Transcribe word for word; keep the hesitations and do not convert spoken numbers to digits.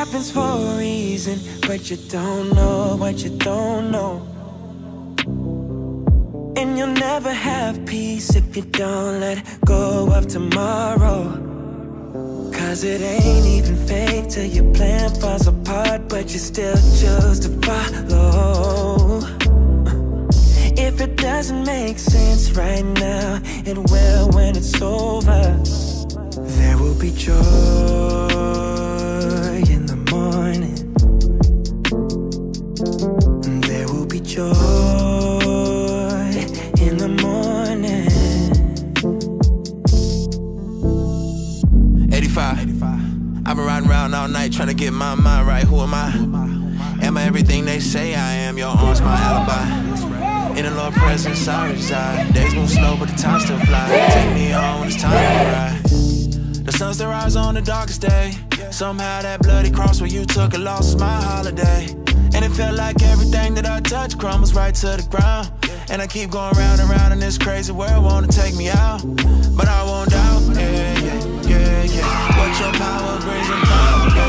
happens for a reason, but you don't know what you don't know. And you'll never have peace if you don't let go of tomorrow. Cause it ain't even fake till your plan falls apart, but you still choose to follow. If it doesn't make sense right now, it will when it's over. There will be joy in the morning. There will be joy in the morning. eighty-five. I've been riding around all night trying to get my mind right. Who am I? Am I everything they say I am? Your arms, my alibi. In the Lord's presence, I reside. Days move slow, but the time still flies. Take me home when it's time to ride. The sun still rises on the darkest day. Somehow that bloody cross where you took a loss is my holiday. And it felt like everything that I touched crumbles right to the ground. And I keep going round and round in this crazy world, wanna take me out, but I won't doubt. Yeah, yeah, yeah, yeah. What your power brings about.